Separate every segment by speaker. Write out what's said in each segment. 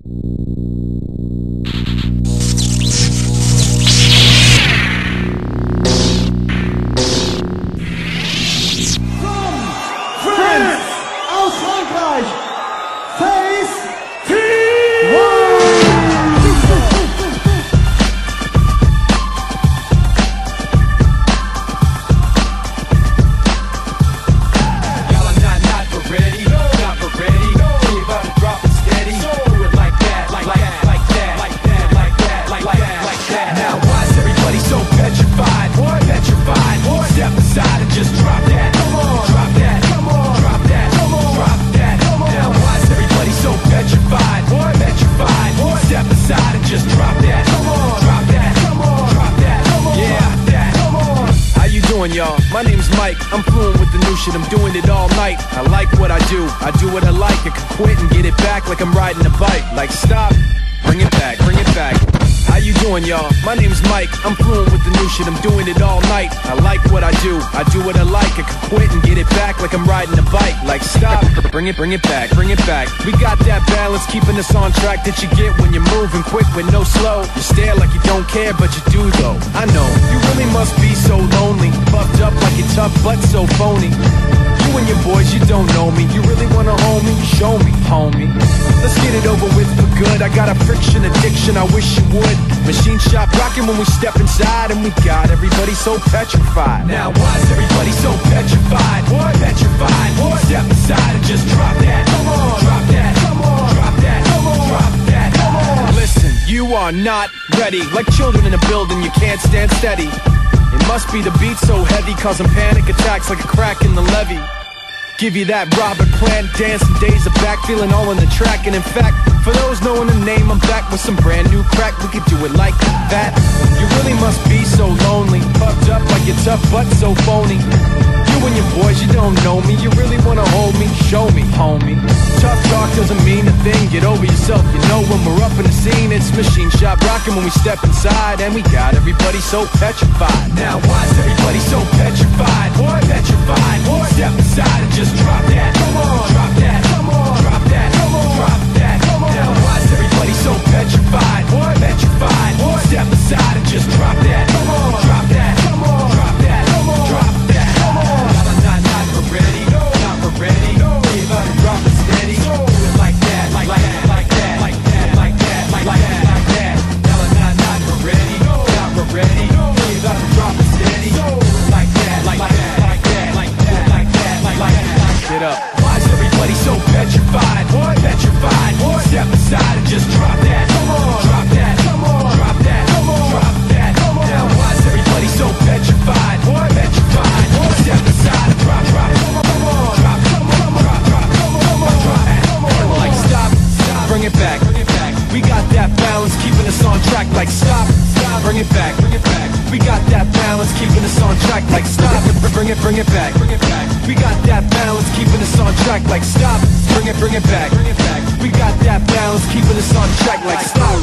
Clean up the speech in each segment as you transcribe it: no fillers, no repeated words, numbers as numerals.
Speaker 1: Y'all, my name's Mike, I'm fluent with the new shit, I'm doing it all night. I like what I do what I like. I can quit and get it back like I'm riding a bike. Like stop, bring it back, bring it back. How you doing, y'all? My name's Mike, I'm fluent with the new shit, I'm doing it all night. I like what I do what I like. I can quit and get it back like I'm riding a bike. Like stop, bring it back, bring it back. We got that balance, keeping us on track that you get when you're moving quick with no slow. You stare like you don't care, but you do though. I know, you really must be so lonely, buffed up like you're tough but so phony. You and your boys, you don't know me. You really wanna hold me? Show me, homie. Let's get it over with for good. I got a friction addiction, I wish you would. Machine shop rocking when we step inside, and we got everybody so petrified. Now why is everybody so petrified? What? Petrified. What? Step aside and just drop that. Come on, drop that. Come on, drop that. Come on, drop that. Come on. Listen, you are not ready. Like children in a building, you can't stand steady. It must be the beat so heavy, causing panic attacks like a crack in the levee. Give you that Robert Plant dancing days are back, feeling all in the track. And in fact, for those knowing the name, I'm back with some brand new crack. We could do it like that. You really must be so lonely, puffed up like you're tough but so phony. You and your boys, you don't know me. You really wanna hold me? Show me, homie. Tough talk doesn't mean a thing. Get over yourself, you know when we're up in the scene. It's machine shop rocking when we step inside, and we got everybody so petrified. Now why is everybody so petrified? What? Petrified. What? Step aside and just drop that. Come on, drop that. Come on, drop that. Come on, drop that. Come on. Now why is everybody so petrified? What? Petrified. What? Step aside and just drop that. Come on, drop that. Come on, drop that. Come on, drop that. Come on. Not ready. No, not ready. No, we about to drop it steady. So like that, like that, like that, like that, like that, like that, like that. Not ready. No, not ready. No, we about to drop it steady. So like that, like that, like that, like that, like that, like that. Get up. Why is everybody so petrified? What? Petrified. What? Step aside and just drop that. Come on, drop that. Come on, drop that. Come on, drop that. Come on. Now why is everybody so petrified? What? Petrified. What? Step aside and drop, drop. Come on, drop, come on, drop, drop. Come on, drop. Come on. Like stop, stop. Bring it back, bring it back. We got that balance, keeping us on track. Like stop, stop. Bring it back, bring it back. We got that balance, keeping us on track. Like stop, bring it back, bring it back. We got that balance, keeping us on track. Like stop, bring it back, bring it back. We got that balance, keeping us on track. Like stop,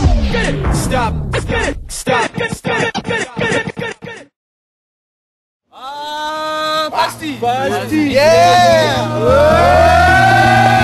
Speaker 1: stop, stop, stop.
Speaker 2: Basti,
Speaker 3: Basti,
Speaker 2: yeah.